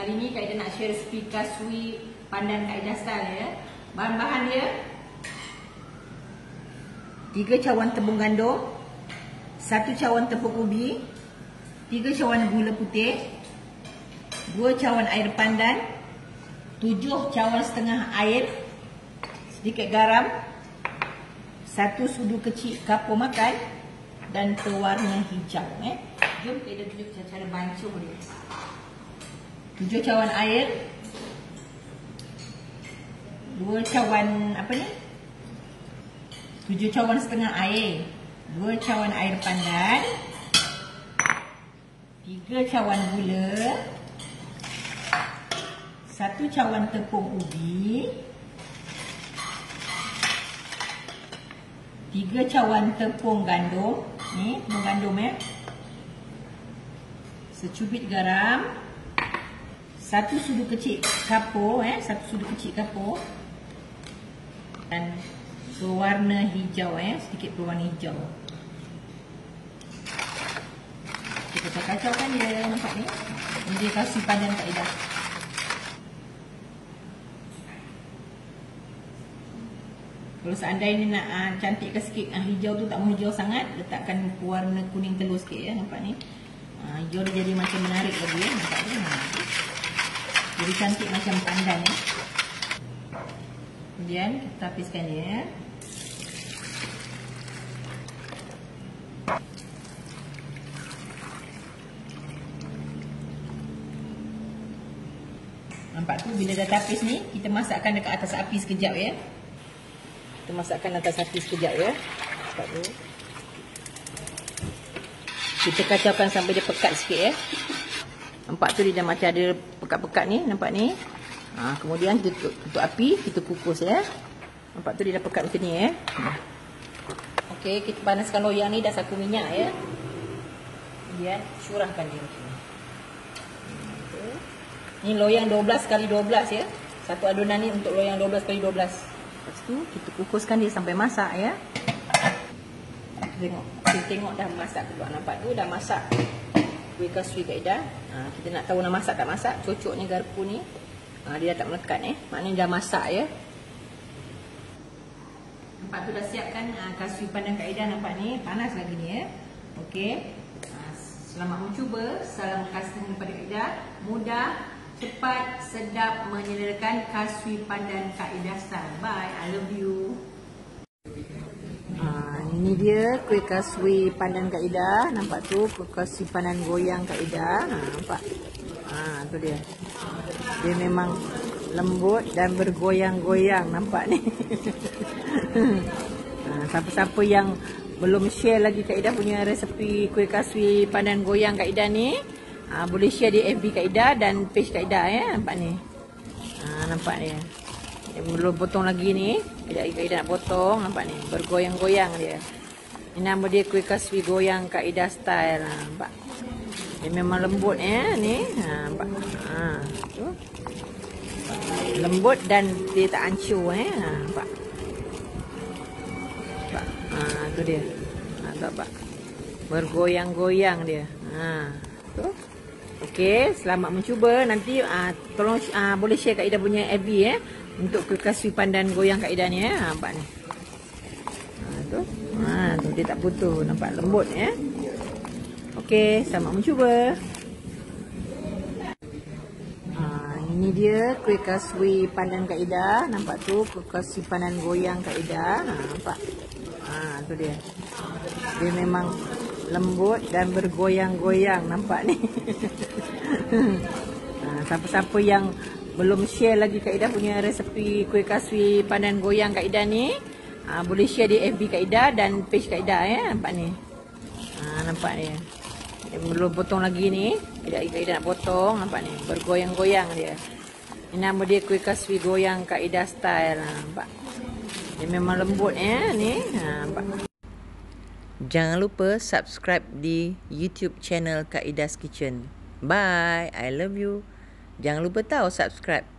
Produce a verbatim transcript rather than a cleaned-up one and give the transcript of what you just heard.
Kali ni Kak Ida nak share resipi kasui pandan Kak Ida style ya. Bahan-bahan dia tiga cawan tepung gandum, satu cawan tepung ubi, tiga cawan gula putih, dua cawan air pandan, tujuh cawan setengah air, sedikit garam, satu sudu kecil kapur makan dan pewarna hijau. Eh. Jom kita tunjuk cara bancuh dia. tujuh cawan air, dua cawan apa ni? tujuh cawan setengah air, dua cawan air pandan, tiga cawan gula, satu cawan tepung ubi, tiga cawan tepung gandum, ni tepung gandum ya, secubit garam, satu sudu kecil kapur eh, satu sudu kecil kapur dan berwarna hijau eh, sedikit berwarna hijau. Kita kacaukan dia, nampak ni. Ini dia kasih pandan Kak Ida. Kalau seandainya nak uh, cantikkan sikit, uh, hijau tu tak mau hijau sangat, letakkan warna kuning telur sikit ya, nampak ni. Uh, hijau dia jadi macam menarik lagi ya, nampak ni. Ha. Jadi cantik macam pandan ya. Kemudian kita tapiskan dia ya. Nampak tu, bila dah tapis ni, kita masakkan dekat atas api sekejap ya. Kita masakkan atas api sekejap ya. Nampak tu. Kita kacaukan sampai dia pekat sikit ya. Nampak tu dia dah macam ada pekat-pekat ni, nampak ni. Ha, kemudian tutup, tutup api, kita kukus ya. Nampak tu dia dah pekat macam ni ya. Okey, kita panaskan loyang ni, dah saku minyak ya. Kemudian curahkan dia macam ni. Ni loyang dua belas kali dua belas ya. Satu adunan ni untuk loyang dua belas kali dua belas. Lepas tu kita kukuskan dia sampai masak ya. Kita tengok, kita tengok dah masak juga. Nampak tu dah masak kuih kasui Kak Ida. Ha, kita nak tahu dah masak tak masak. Cocoknya garpu ni. Ha, dia dah tak melekat eh. Maknanya dah masak ya. Nampak tu dah siapkan ha, kasui pandan Kak Ida, nampak ni. Panas lagi ni ya. Okey. Ha, selamat mencuba. Salam khas daripada Kak Ida. Mudah, cepat, sedap, menyederakan kasui pandan Kak Ida style. Bye, I love you. Ha, ini dia kuih kasui pandan Kak Ida. Nampak tu kuih kasui pandan goyang Kak Ida. Ha, nampak. Ha, tu dia. Dia memang lembut dan bergoyang-goyang, nampak ni. Ha, siapa-siapa yang belum share lagi Kak Ida punya resepi kuih kasui pandan goyang Kak Ida ni, Ha, boleh share di F B Kak Ida dan page Kak Ida ya, nampak ni. Ha, nampak dia. Dia belum potong lagi ni. Kejap Kak Ida nak potong, nampak ni. Bergoyang-goyang dia. Ini nama dia kuih kasui goyang Kak Ida style. Ha, nampak. Dia memang lembut ya ni. Ha, nampak. Ha, tu. Lembut dan dia tak hancur eh. Ha, nampak. Nampak. Ha, tu dia. Ha, nampak. Bergoyang-goyang dia. Ha, tu. Okey, selamat mencuba. Nanti uh, tolong uh, boleh share Kak Ida punya F B eh, untuk kuih kasui pandan goyang Kak Ida ni eh. Ha, nampak ni. Ha, tu. Ha, tu dia tak putus, nampak lembut ya. Eh. Okey, selamat mencuba. Ha, ini dia kuih kasui pandan Kak Ida. Nampak tu kuih kasui pandan goyang Kak Ida. Ha, nampak. Ha, tu dia. Dia memang lembut dan bergoyang-goyang, nampak ni. Ha, siapa-siapa yang belum share lagi Kak Ida punya resepi kuih kasui pandan goyang Kak Ida ni, ha, boleh share di F B Kak Ida dan page Kak Ida ya, nampak ni. Ha, nampak ni. Dia belum potong lagi ni. Kejap Kak Ida nak potong, nampak ni. Bergoyang-goyang dia. Ini nama dia kuih kasui goyang Kak Ida style. Ha, nampak. Dia memang lembut ya ni. Ha, nampak. Jangan lupa subscribe di YouTube channel Kak Ida's Kitchen. Bye, I love you. Jangan lupa tahu subscribe.